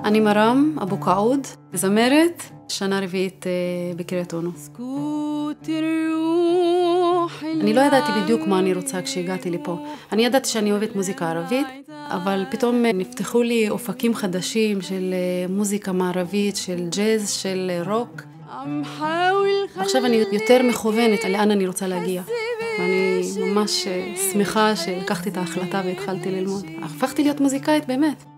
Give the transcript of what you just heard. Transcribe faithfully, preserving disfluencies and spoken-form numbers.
אני מרם אבו קעוד, זמרת, שנה רביעית בקריית אונו. אני לא ידעתי בדיוק מה אני רוצה כשהגעתי לפה. אני ידעתי שאני אוהבת מוזיקה ערבית, אבל פתאום נפתחו לי אופקים חדשים של מוזיקה מערבית, של ג'אז, של רוק. עכשיו אני יותר מכוונת לאן אני רוצה להגיע. ואני ממש שמחה שלקחתי את ההחלטה והתחלתי ללמוד. הפכתי להיות מוזיקאית באמת.